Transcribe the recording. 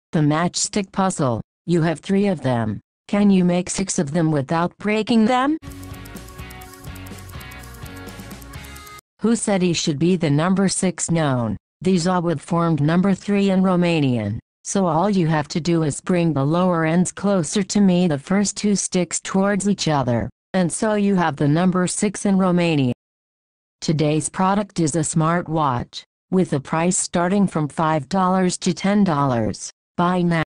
The matchstick puzzle. You have 3 of them. Can you make 6 of them without breaking them? Who said he should be the number 6 known? These all would form number 3 in Romanian, so all you have to do is bring the lower ends closer to me, the first 2 sticks towards each other, and so you have the number 6 in Romanian. Today's product is a smartwatch, with a price starting from $5 to $10. Buy now.